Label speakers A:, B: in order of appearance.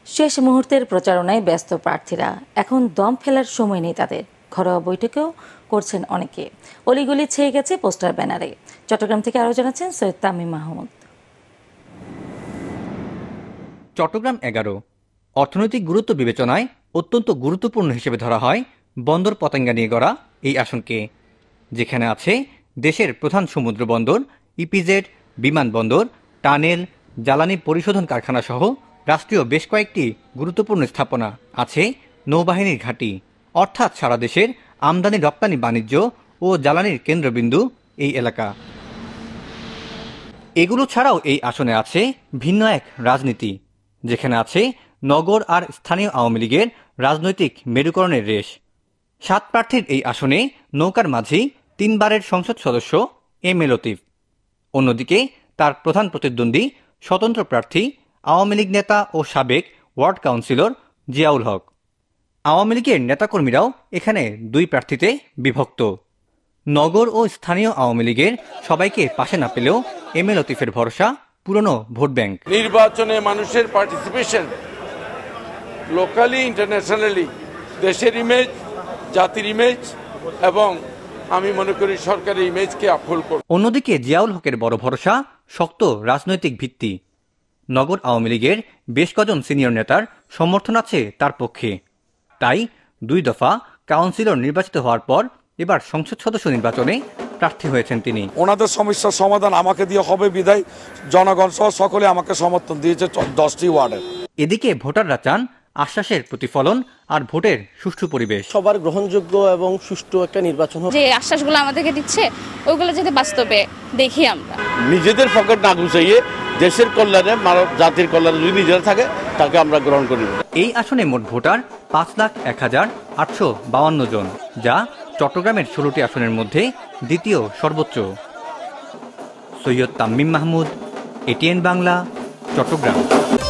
A: শেষ মুহূর্তের প্রচারণায় ব্যস্ত প্রার্থীরা, এখন দম ফেলার সময় নেই তাদের। ঘরোয়া বৈঠকেও করছেন অনেকে, অলিগলি ছেয়ে গেছে পোস্টার ব্যানারে। চট্টগ্রাম থেকে আরও জানাচ্ছেন সৈয়দ তামিম মাহমুদ।
B: চট্টগ্রাম 11 অর্থনৈতিক গুরুত্ব বিবেচনায় অত্যন্ত গুরুত্বপূর্ণ হিসেবে ধরা হয় বন্দর পতেঙ্গা নিয়ে গড়া এই আসনকে, যেখানে আছে দেশের প্রধান সমুদ্র বন্দর, ইপিজেড, বিমানবন্দর, টানেল, জ্বালানি পরিশোধন কারখানা সহ রাষ্ট্রীয় বেশ কয়েকটি গুরুত্বপূর্ণ স্থাপনা। আছে নৌবাহিনীর ঘাঁটি, অর্থাৎ সারা দেশের আমদানি রপ্তানি বাণিজ্য ও জ্বালানির কেন্দ্রবিন্দু এই এলাকা। এগুলো ছাড়াও এই আসনে আছে ভিন্ন এক রাজনীতি, যেখানে আছে নগর আর স্থানীয় আওয়ামী লীগের রাজনৈতিক মেরুকরণের রেশ। 7 প্রার্থীর এই আসনে নৌকার মাঝি 3 বারের সংসদ সদস্য এম এ লতিফ। অন্যদিকে তার প্রধান প্রতিদ্বন্দ্বী স্বতন্ত্র প্রার্থী আওয়ামী লীগ নেতা ও সাবেক ওয়ার্ড কাউন্সিলর জিয়াউল হক। আওয়ামী লীগের নেতাকর্মীরাও এখানে 2 প্রার্থীতে বিভক্ত। নগর ও স্থানীয় আওয়ামী লীগের সবাইকে পাশে না পেলেও এম এ লতিফের ভরসা পুরনো ভোট ব্যাংক।
C: নির্বাচনে মানুষের পার্টিসিপেশন লোকালি ইন্টারন্যাশনালি দেশের ইমেজ, জাতির ইমেজ এবং আমি মনে করি সরকারের ইমেজকে আপহোল্ড করবে।
B: অন্যদিকে জিয়াউল হকের বড় ভরসা শক্ত রাজনৈতিক ভিত্তি। নগর আওয়ামী লীগের বেশ কজন সিনিয়র নেতার সমর্থন আছে তার পক্ষে। তাই 2 দফা কাউন্সিলর নির্বাচিত হওয়ার পর এবার সংসদ সদস্য নির্বাচনে প্রার্থী হয়েছেন তিনি।
D: ওনাদের সমস্যার সমাধান আমাকে দিয়ে হবে বিধায় জনগণ সহ সকলে আমাকে সমর্থন দিয়েছে 10টি ওয়ার্ডে।
B: এদিকে ভোটাররা চান আশ্বাসের প্রতিফলন আর ভোটের সুষ্ঠু পরিবেশ।
E: সবার গ্রহণযোগ্য এবং সুষ্ঠু একটা নির্বাচন হোক।
F: যে আশ্বাসগুলো আমাদেরকে দিচ্ছে ওইগুলো যদি বাস্তবে দেখি আমরা,
G: নিজেদের পকেট না গুছাইয়ে দেশের কল্যাণে, মানব জাতির কল্যাণে যদি নিজেরা থাকে তাকে আমরা গ্রহণ করি।
B: এই আসনে মোট ভোটার 5,01,852 জন, যা চট্টগ্রামের 16টি আসনের মধ্যে দ্বিতীয় সর্বোচ্চ। সৈয়দ তামিম মাহমুদ, ATN বাংলা, চট্টগ্রাম।